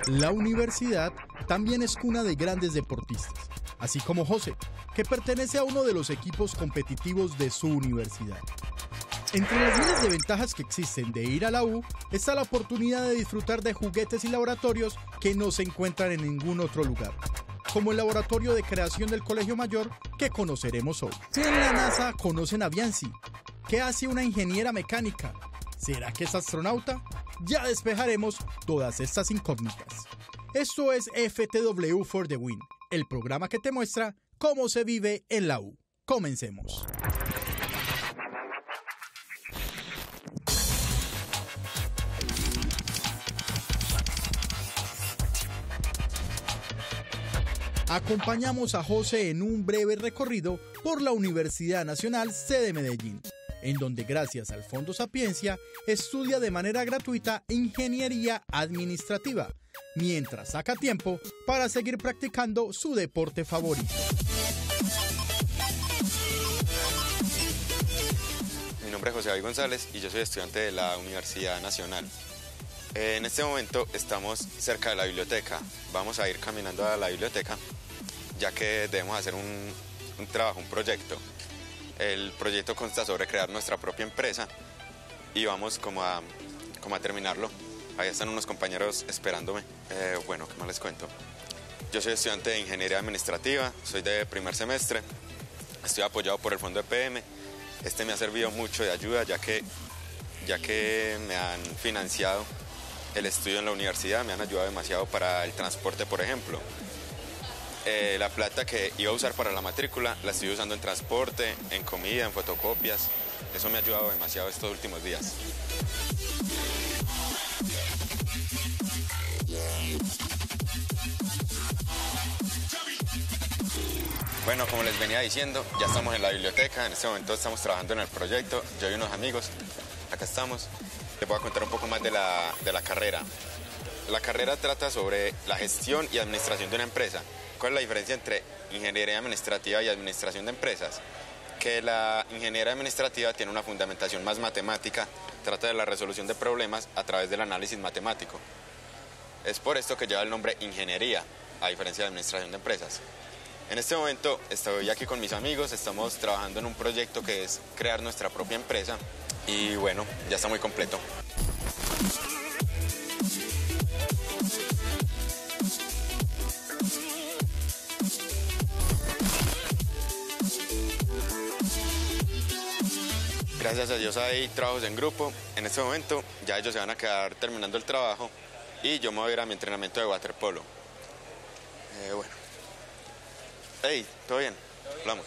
La universidad también es cuna de grandes deportistas, así como José, que pertenece a uno de los equipos competitivos de su universidad. Entre las miles de ventajas que existen de ir a la U está la oportunidad de disfrutar de juguetes y laboratorios que no se encuentran en ningún otro lugar, como el laboratorio de creación del Colegio Mayor que conoceremos hoy. Si en la NASA conocen a Bianci, ¿qué hace una ingeniera mecánica? ¿Será que es astronauta? Ya despejaremos todas estas incógnitas. Esto es FTW for the Win, el programa que te muestra cómo se vive en la U. Comencemos. Acompañamos a José en un breve recorrido por la Universidad Nacional sede Medellín, en donde gracias al Fondo Sapiencia estudia de manera gratuita ingeniería administrativa, mientras saca tiempo para seguir practicando su deporte favorito. Mi nombre es José David González y yo soy estudiante de la Universidad Nacional. En este momento estamos cerca de la biblioteca. Vamos a ir caminando a la biblioteca, ya que debemos hacer un trabajo, un proyecto. El proyecto consta sobre crear nuestra propia empresa y vamos como a terminarlo. Ahí están unos compañeros esperándome. Bueno, ¿qué más les cuento? Yo soy estudiante de Ingeniería Administrativa, soy de primer semestre, estoy apoyado por el Fondo EPM. Este me ha servido mucho de ayuda, ya que me han financiado el estudio en la universidad, me han ayudado demasiado para el transporte, por ejemplo. La plata que iba a usar para la matrícula la estoy usando en transporte, en comida, en fotocopias. Eso me ha ayudado demasiado estos últimos días. Bueno, como les venía diciendo, ya estamos en la biblioteca. En este momento estamos trabajando en el proyecto, yo y unos amigos. Acá estamos. Les voy a contar un poco más de la carrera. La carrera trata sobre la gestión y administración de una empresa. ¿Cuál es la diferencia entre ingeniería administrativa y administración de empresas? Que la ingeniería administrativa tiene una fundamentación más matemática, trata de la resolución de problemas a través del análisis matemático. Es por esto que lleva el nombre ingeniería, a diferencia de administración de empresas. En este momento estoy aquí con mis amigos, estamos trabajando en un proyecto que es crear nuestra propia empresa y bueno, ya está muy completo. Gracias a Dios hay trabajos en grupo. En este momento ya ellos se van a quedar terminando el trabajo y yo me voy a ir a mi entrenamiento de waterpolo. Bueno. Hey, ¿todo bien? Hablamos.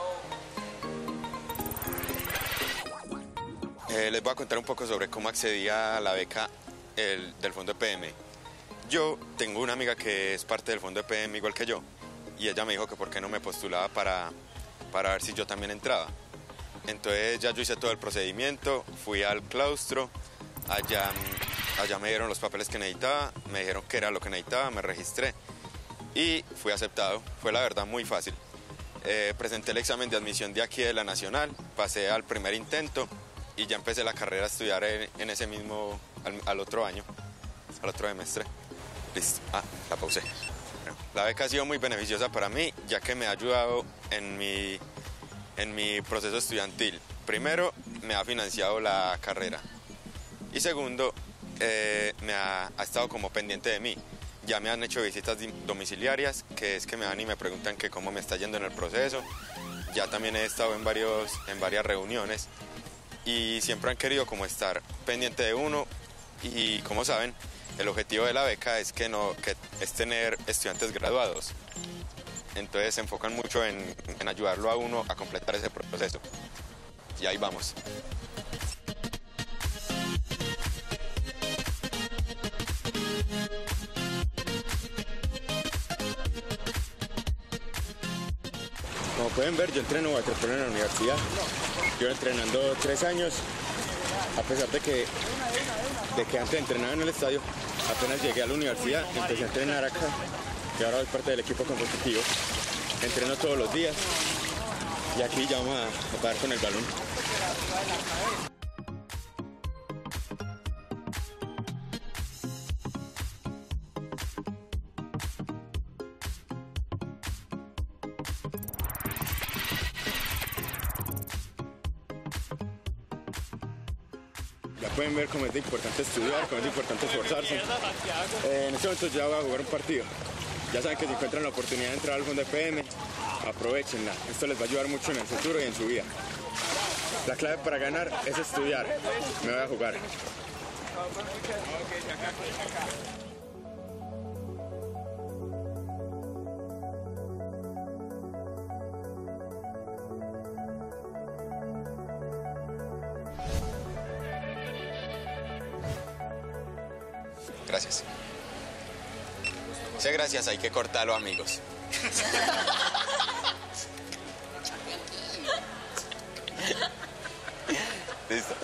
Les voy a contar un poco sobre cómo accedí a la beca del Fondo EPM. Yo tengo una amiga que es parte del Fondo EPM igual que yo y ella me dijo que por qué no me postulaba para ver si yo también entraba. Entonces ya yo hice todo el procedimiento, fui al claustro, allá me dieron los papeles que necesitaba, me dijeron que era lo que necesitaba, me registré y fui aceptado. Fue la verdad muy fácil. Presenté el examen de admisión de aquí de la Nacional, pasé al primer intento y ya empecé la carrera a estudiar en ese mismo, al otro año, al otro semestre. Listo, la pausé. Bueno, la beca ha sido muy beneficiosa para mí, ya que me ha ayudado en mi proceso estudiantil. Primero, me ha financiado la carrera y segundo, me ha estado como pendiente de mí. Ya me han hecho visitas domiciliarias, que es que me van y me preguntan que cómo me está yendo en el proceso. Ya también he estado en varias reuniones y siempre han querido como estar pendiente de uno y como saben, el objetivo de la beca es que es tener estudiantes graduados. Entonces se enfocan mucho en ayudarlo a uno a completar ese proceso. Y ahí vamos. Como pueden ver, yo entreno waterpolo en la universidad. Llevo entrenando 3 años, a pesar de que antes entrenaba en el estadio. Apenas llegué a la universidad, empecé a entrenar acá y ahora soy parte del equipo competitivo. Entreno todos los días y aquí ya vamos a dar con el balón. Ya pueden ver cómo es de importante estudiar, cómo es de importante esforzarse. En este momento ya voy a jugar un partido. Ya saben que si encuentran la oportunidad de entrar al fondo de PM, aprovechenla. Esto les va a ayudar mucho en el futuro y en su vida. La clave para ganar es estudiar. Me voy a jugar. Gracias. Sé gracias, hay que cortarlo, amigos. Listo.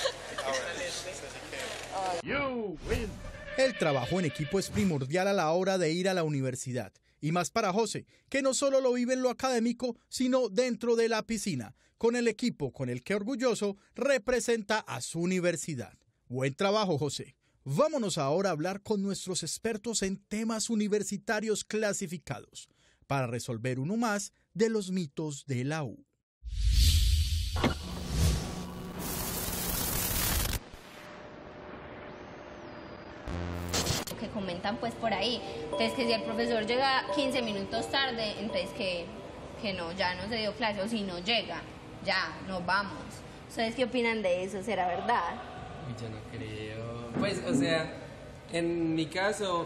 El trabajo en equipo es primordial a la hora de ir a la universidad. Y más para José, que no solo lo vive en lo académico, sino dentro de la piscina, con el equipo con el que orgulloso representa a su universidad. Buen trabajo, José. Vámonos ahora a hablar con nuestros expertos en temas universitarios clasificados, para resolver uno más de los mitos de la U. Que comentan pues por ahí, entonces que si el profesor llega 15 minutos tarde, entonces que no, ya no se dio clase, o si no llega, ya, nos vamos. ¿Ustedes qué opinan de eso? ¿Será verdad? Yo no creo. Pues, o sea, en mi caso,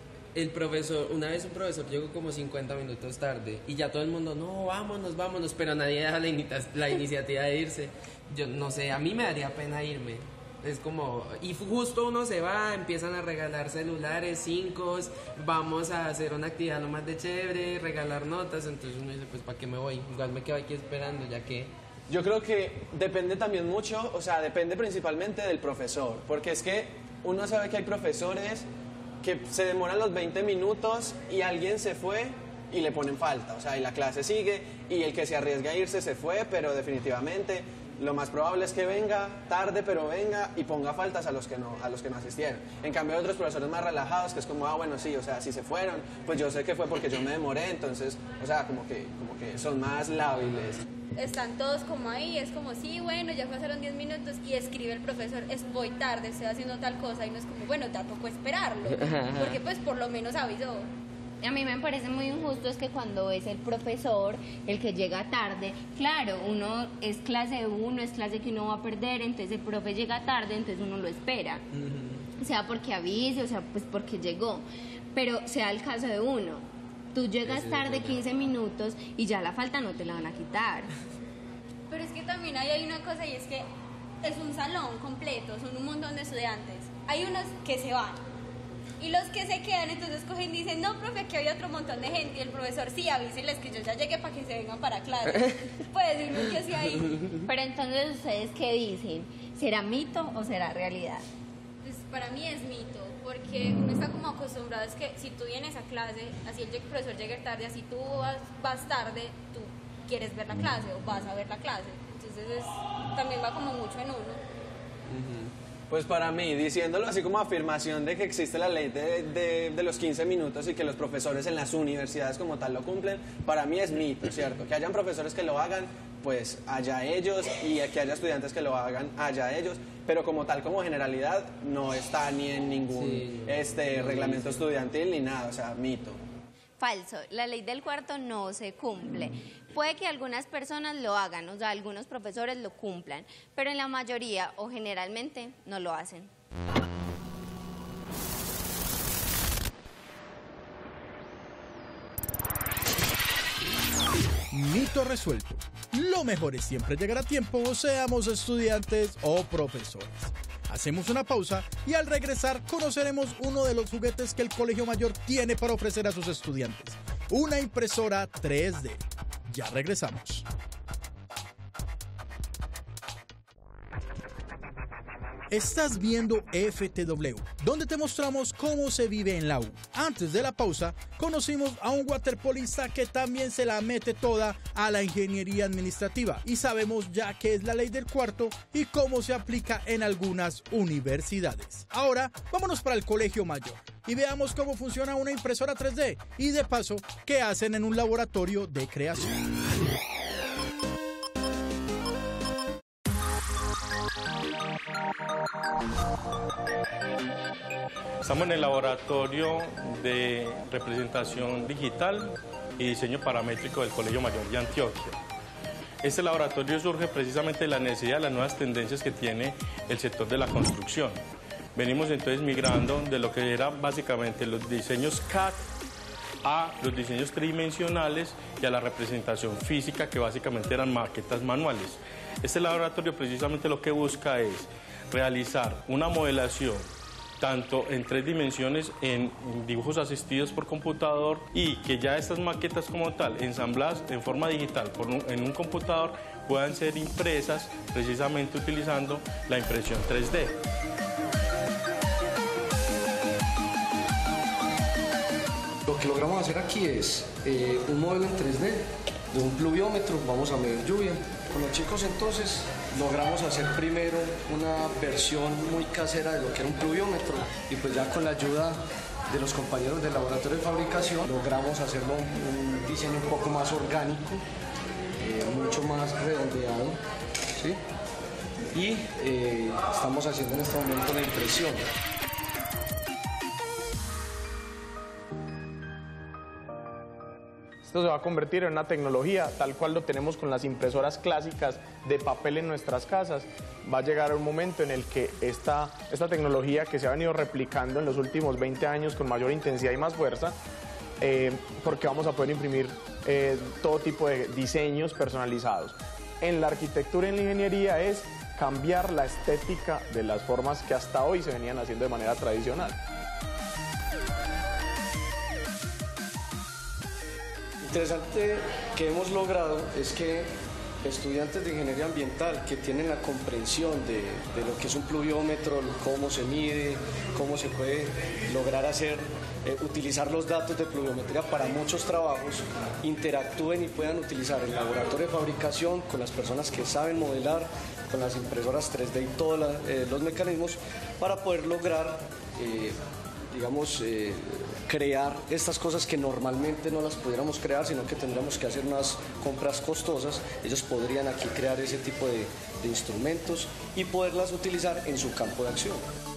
una vez un profesor llegó como 50 minutos tarde y ya todo el mundo, no, vámonos, pero nadie da la iniciativa de irse. Yo no sé, a mí me daría pena irme. Es como, y justo uno se va, empiezan a regalar celulares, 5, vamos a hacer una actividad lo más de chévere, regalar notas, entonces uno dice, pues ¿para qué me voy? Igual me quedo aquí esperando, ya que... Yo creo que depende también mucho, o sea, depende principalmente del profesor, porque es que uno sabe que hay profesores que se demoran los 20 minutos y alguien se fue y le ponen falta, o sea, y la clase sigue y el que se arriesga a irse se fue, pero definitivamente lo más probable es que venga tarde, pero venga y ponga faltas a los que no asistieron. En cambio hay otros profesores más relajados que es como, bueno, sí, o sea, si se fueron, pues yo sé que fue porque yo me demoré, entonces, o sea, como que son más lábiles. Están todos como ahí, es como, sí, bueno, ya pasaron 10 minutos y escribe el profesor, voy tarde, estoy haciendo tal cosa, y no es como, bueno, tampoco esperarlo, porque pues por lo menos avisó. A mí me parece muy injusto es que cuando es el profesor el que llega tarde, claro, uno es clase 1, es clase que uno va a perder, entonces el profe llega tarde, entonces uno lo espera, sea porque avise, o sea, pues porque llegó, pero sea el caso de uno, tú llegas tarde 15 minutos y ya la falta no te la van a quitar. Pero es que también hay una cosa y es que es un salón completo, son un montón de estudiantes, hay unos que se van. Y los que se quedan, entonces cogen y dicen, no, profe, aquí hay otro montón de gente. Y el profesor, sí, avísenles que yo ya llegué para que se vengan para clase. Puede decirme que sí ahí. Pero entonces, ¿ustedes qué dicen? ¿Será mito o será realidad? Pues para mí es mito, porque uno está como acostumbrado, es que si tú vienes a clase, así el profesor llega tarde, así tú vas tarde, tú quieres ver la clase o vas a ver la clase. Entonces también va como mucho en uno. Pues para mí, diciéndolo así como afirmación de que existe la ley de los 15 minutos y que los profesores en las universidades como tal lo cumplen, para mí es mito, ¿cierto? Que hayan profesores que lo hagan, pues allá ellos, y que haya estudiantes que lo hagan, allá ellos, pero como tal, como generalidad, no está ni en ningún reglamento estudiantil ni nada, o sea, mito. Falso, la ley del cuarto no se cumple. Puede que algunas personas lo hagan, o sea, algunos profesores lo cumplan, pero en la mayoría o generalmente no lo hacen. Mito resuelto. Lo mejor es siempre llegar a tiempo, seamos estudiantes o profesores. Hacemos una pausa y al regresar conoceremos uno de los juguetes que el Colegio Mayor tiene para ofrecer a sus estudiantes. Una impresora 3D. Ya regresamos. Estás viendo FTW, donde te mostramos cómo se vive en la U. Antes de la pausa, conocimos a un waterpolista que también se la mete toda a la ingeniería administrativa y sabemos ya qué es la ley del cuarto y cómo se aplica en algunas universidades. Ahora, vámonos para el Colegio Mayor y veamos cómo funciona una impresora 3D y de paso, qué hacen en un laboratorio de creación. Estamos en el laboratorio de representación digital y diseño paramétrico del Colegio Mayor de Antioquia. Este laboratorio surge precisamente de la necesidad de las nuevas tendencias que tiene el sector de la construcción. Venimos entonces migrando de lo que era básicamente los diseños CAD a los diseños tridimensionales y a la representación física, que básicamente eran maquetas manuales. Este laboratorio precisamente lo que busca es realizar una modelación tanto en 3 dimensiones, en dibujos asistidos por computador, y que ya estas maquetas como tal, ensambladas en forma digital en un computador, puedan ser impresas precisamente utilizando la impresión 3D. Lo que logramos hacer aquí es un modelo en 3D de un pluviómetro. Vamos a medir lluvia. Con los chicos entonces logramos hacer primero una versión muy casera de lo que era un pluviómetro, y pues ya con la ayuda de los compañeros del laboratorio de fabricación logramos hacerlo un diseño un poco más orgánico, mucho más redondeado, ¿sí? Y estamos haciendo en este momento la impresión. Esto se va a convertir en una tecnología tal cual lo tenemos con las impresoras clásicas de papel en nuestras casas. Va a llegar un momento en el que esta tecnología, que se ha venido replicando en los últimos 20 años con mayor intensidad y más fuerza, porque vamos a poder imprimir todo tipo de diseños personalizados. En la arquitectura y en la ingeniería es cambiar la estética de las formas que hasta hoy se venían haciendo de manera tradicional. Interesante que hemos logrado es que estudiantes de ingeniería ambiental que tienen la comprensión de lo que es un pluviómetro, cómo se mide, cómo se puede lograr utilizar los datos de pluviometría para muchos trabajos, interactúen y puedan utilizar el laboratorio de fabricación con las personas que saben modelar, con las impresoras 3D y todos los mecanismos para poder lograr crear estas cosas que normalmente no las pudiéramos crear, sino que tendríamos que hacer unas compras costosas. Ellos podrían aquí crear ese tipo de instrumentos y poderlas utilizar en su campo de acción.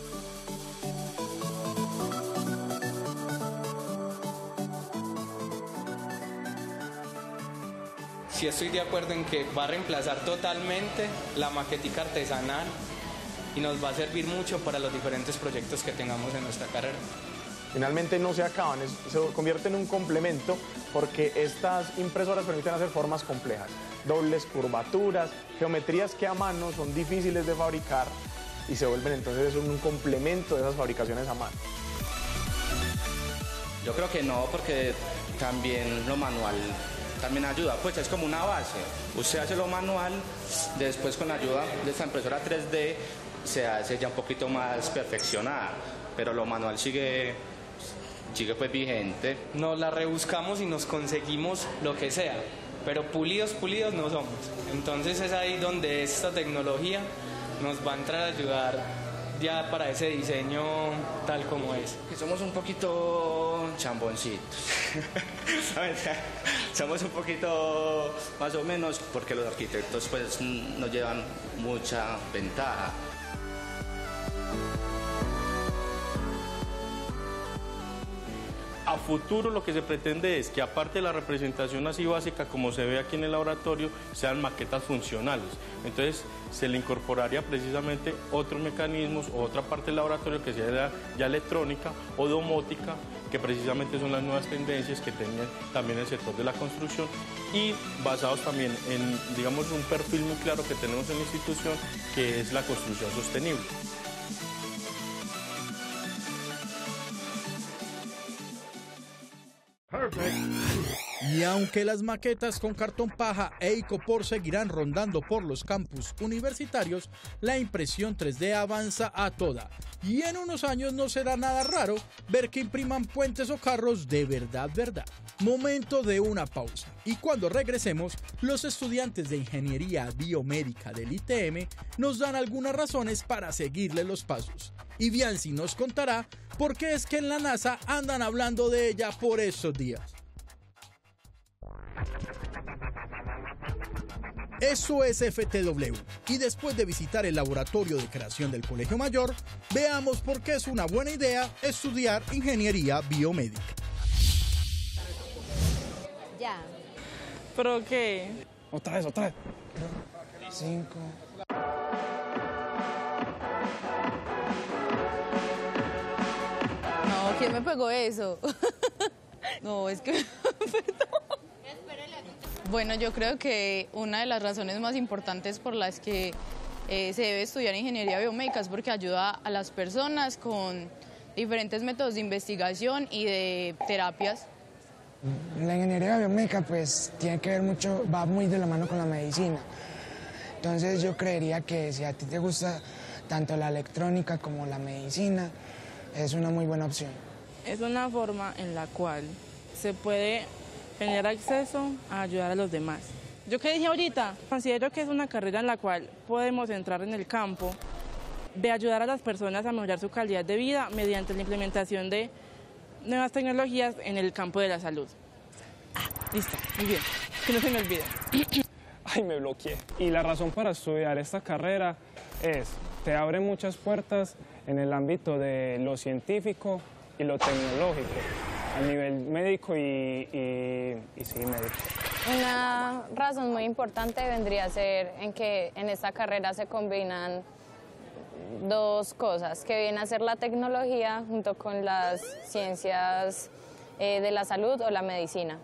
Sí, estoy de acuerdo en que va a reemplazar totalmente la maquetica artesanal y nos va a servir mucho para los diferentes proyectos que tengamos en nuestra carrera. Finalmente no se acaban, se convierten en un complemento, porque estas impresoras permiten hacer formas complejas, dobles curvaturas, geometrías que a mano son difíciles de fabricar, y se vuelven entonces un complemento de esas fabricaciones a mano. Yo creo que no, porque también lo manual también ayuda, pues es como una base. Usted hace lo manual, después con la ayuda de esta impresora 3D se hace ya un poquito más perfeccionada, pero lo manual sigue pues vigente. Nos la rebuscamos y nos conseguimos lo que sea, pero pulidos no somos. Entonces es ahí donde esta tecnología nos va a entrar a ayudar ya para ese diseño tal como es. Que somos un poquito chamboncitos. Somos un poquito más o menos, porque los arquitectos pues nos llevan mucha ventaja. A futuro lo que se pretende es que, aparte de la representación así básica como se ve aquí en el laboratorio, sean maquetas funcionales. Entonces se le incorporaría precisamente otros mecanismos o otra parte del laboratorio que sea ya electrónica o domótica, que precisamente son las nuevas tendencias que tiene también el sector de la construcción, y basados también en, digamos, un perfil muy claro que tenemos en la institución, que es la construcción sostenible. Y aunque las maquetas con cartón paja e icopor seguirán rondando por los campus universitarios, la impresión 3D avanza a toda. Y en unos años no será nada raro ver que impriman puentes o carros de verdad. Momento de una pausa. Y cuando regresemos, los estudiantes de Ingeniería Biomédica del ITM nos dan algunas razones para seguirle los pasos. Y Bianci nos contará por qué es que en la NASA andan hablando de ella por estos días. Eso es FTW. Y después de visitar el laboratorio de creación del Colegio Mayor, veamos por qué es una buena idea estudiar ingeniería biomédica. Ya. ¿Pero qué? Otra vez. 5. No, ¿quién me pegó eso? No, es que... Perdón. Bueno, yo creo que una de las razones más importantes por las que se debe estudiar ingeniería biomédica es porque ayuda a las personas con diferentes métodos de investigación y de terapias. La ingeniería biomédica pues tiene que ver mucho, va muy de la mano con la medicina. Entonces yo creería que si a ti te gusta tanto la electrónica como la medicina, es una muy buena opción. Es una forma en la cual se puede tener acceso a ayudar a los demás. Yo que dije ahorita, considero que es una carrera en la cual podemos entrar en el campo de ayudar a las personas a mejorar su calidad de vida mediante la implementación de nuevas tecnologías en el campo de la salud. Listo, muy bien, que no se me olvide. Ay, me bloqueé. Y la razón para estudiar esta carrera es, te abre muchas puertas en el ámbito de lo científico y lo tecnológico, a nivel médico y sí, médico. Una razón muy importante vendría a ser en que en esta carrera se combinan dos cosas, que viene a ser la tecnología junto con las ciencias de la salud o la medicina.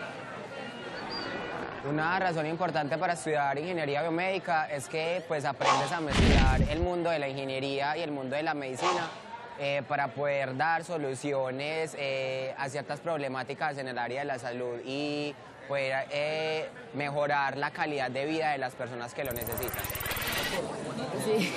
Una razón importante para estudiar ingeniería biomédica es que pues aprendes a mezclar el mundo de la ingeniería y el mundo de la medicina para poder dar soluciones a ciertas problemáticas en el área de la salud y poder mejorar la calidad de vida de las personas que lo necesitan. Sí.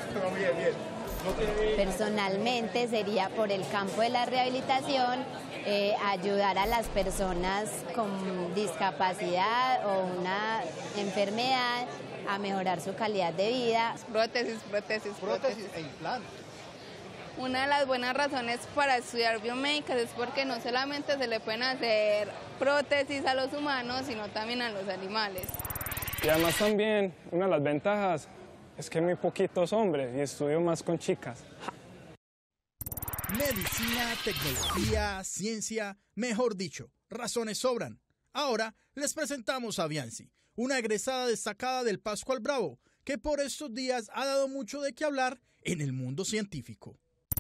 Personalmente sería por el campo de la rehabilitación, ayudar a las personas con discapacidad o una enfermedad a mejorar su calidad de vida. Prótesis e implantes. Una de las buenas razones para estudiar biomédicas es porque no solamente se le pueden hacer prótesis a los humanos, sino también a los animales. Y además también, una de las ventajas es que hay muy poquitos hombres y estudio más con chicas. Medicina, tecnología, ciencia, mejor dicho, razones sobran. Ahora les presentamos a Biancy, una egresada destacada del Pascual Bravo, que por estos días ha dado mucho de qué hablar en el mundo científico.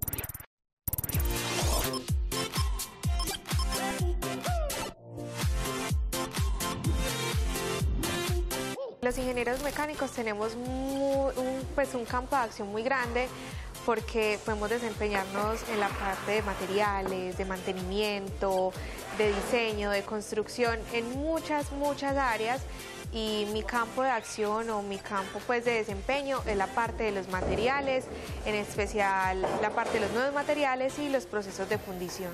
Los ingenieros mecánicos tenemos un campo de acción muy grande porque podemos desempeñarnos en la parte de materiales, de mantenimiento, de diseño, de construcción, en muchas áreas, y mi campo de acción o mi campo pues de desempeño es la parte de los materiales, en especial la parte de los nuevos materiales y los procesos de fundición.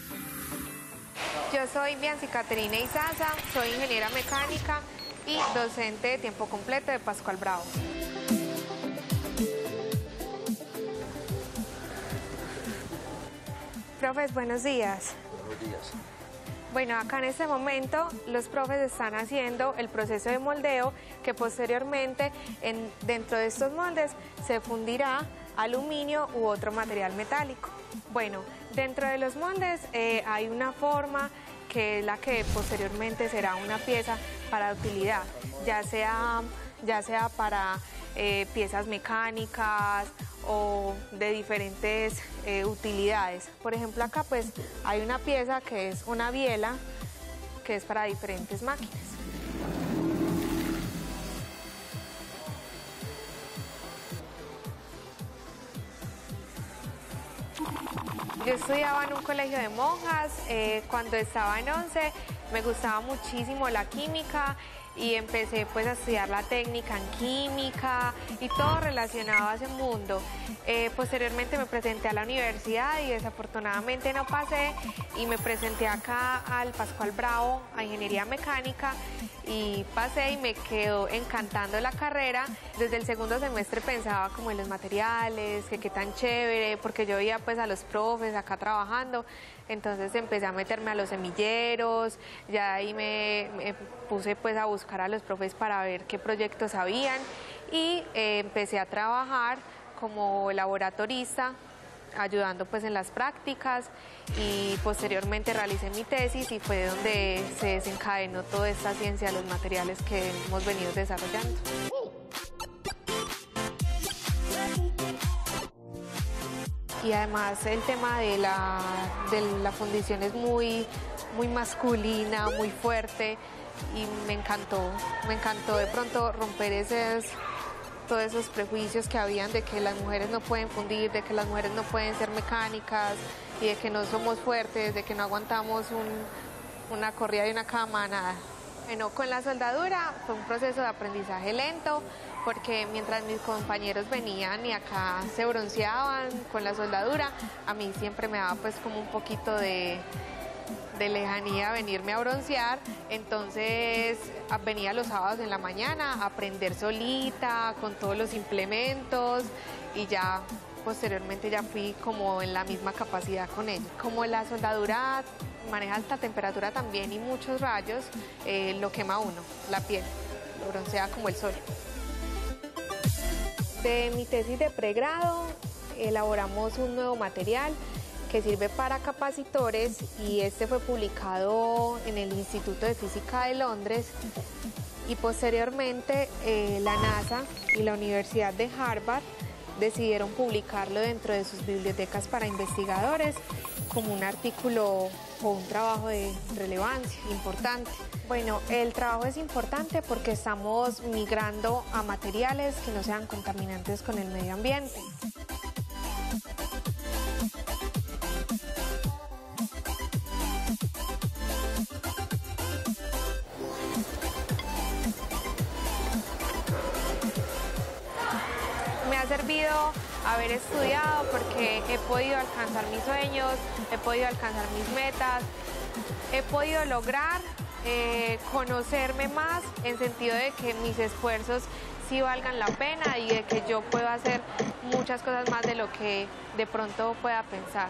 Yo soy Biancy Caterina Izaza, soy ingeniera mecánica y docente de tiempo completo de Pascual Bravo. Profes, buenos días. Buenos días. Bueno, acá en este momento los profes están haciendo el proceso de moldeo que posteriormente dentro de estos moldes se fundirá aluminio u otro material metálico. Bueno, dentro de los moldes hay una forma que es la que posteriormente será una pieza para utilidad, ya sea para piezas mecánicas o de diferentes utilidades. Por ejemplo, acá pues hay una pieza que es una biela que es para diferentes máquinas. Yo estudiaba en un colegio de monjas, cuando estaba en 11 me gustaba muchísimo la química y empecé pues a estudiar la técnica en química y todo relacionado a ese mundo. Posteriormente me presenté a la universidad y desafortunadamente no pasé y me presenté acá al Pascual Bravo a Ingeniería Mecánica y pasé y me quedó encantando la carrera. Desde el segundo semestre pensaba como en los materiales, que qué tan chévere, porque yo veía pues a los profes acá trabajando. entonces empecé a meterme a los semilleros, ya ahí me puse pues a buscar a los profes para ver qué proyectos habían y empecé a trabajar como laboratorista, ayudando pues en las prácticas y posteriormente realicé mi tesis y fue donde se desencadenó toda esta ciencia de los materiales que hemos venido desarrollando. Y además el tema de la fundición es muy masculina, muy fuerte y me encantó de pronto romper todos esos prejuicios que habían de que las mujeres no pueden fundir, de que las mujeres no pueden ser mecánicas y de que no somos fuertes, de que no aguantamos una corrida de una cama, nada. Bueno, con la soldadura fue un proceso de aprendizaje lento porque mientras mis compañeros venían y acá se bronceaban con la soldadura, a mí siempre me daba pues como un poquito de lejanía venirme a broncear, entonces venía los sábados en la mañana a aprender solita, con todos los implementos y ya posteriormente ya fui como en la misma capacidad con ellos. Como la soldadura maneja alta temperatura también y muchos rayos, lo quema uno, la piel, lo broncea como el sol. De mi tesis de pregrado elaboramos un nuevo material que sirve para capacitores y este fue publicado en el Instituto de Física de Londres y posteriormente la NASA y la Universidad de Harvard decidieron publicarlo dentro de sus bibliotecas para investigadores como un artículo o un trabajo de relevancia importante. Bueno, el trabajo es importante porque estamos migrando a materiales que no sean contaminantes con el medio ambiente. Me ha servido haber estudiado porque he podido alcanzar mis sueños, he podido alcanzar mis metas, he podido lograr conocerme más en sentido de que mis esfuerzos sí valgan la pena y de que yo puedo hacer muchas cosas más de lo que de pronto pueda pensar.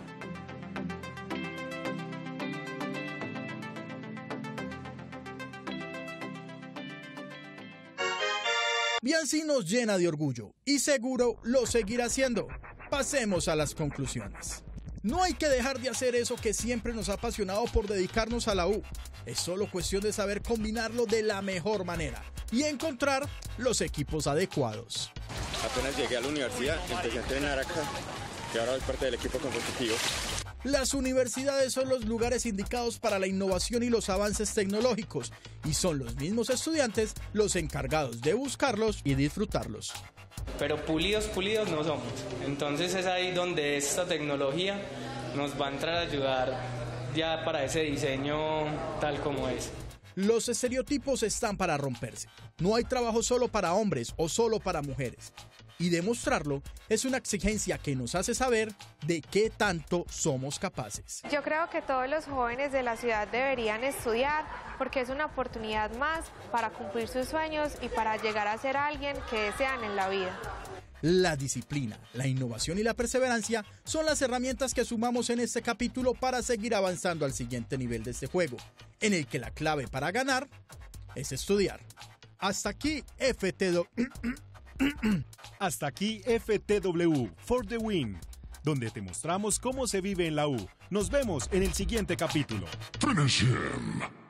Biancy nos llena de orgullo y seguro lo seguirá haciendo. Pasemos a las conclusiones. No hay que dejar de hacer eso que siempre nos ha apasionado por dedicarnos a la U. Es solo cuestión de saber combinarlo de la mejor manera y encontrar los equipos adecuados. Apenas llegué a la universidad, empecé a entrenar acá y ahora soy parte del equipo competitivo. Las universidades son los lugares indicados para la innovación y los avances tecnológicos y son los mismos estudiantes los encargados de buscarlos y disfrutarlos. Pero pulidos no somos. Entonces es ahí donde esta tecnología nos va a entrar a ayudar ya para ese diseño tal como es. Los estereotipos están para romperse. No hay trabajo solo para hombres o solo para mujeres. Y demostrarlo es una exigencia que nos hace saber de qué tanto somos capaces. Yo creo que todos los jóvenes de la ciudad deberían estudiar porque es una oportunidad más para cumplir sus sueños y para llegar a ser alguien que desean en la vida. La disciplina, la innovación y la perseverancia son las herramientas que sumamos en este capítulo para seguir avanzando al siguiente nivel de este juego, en el que la clave para ganar es estudiar. Hasta aquí Hasta aquí FTW for the Win, donde te mostramos cómo se vive en la U. Nos vemos en el siguiente capítulo. Finish him.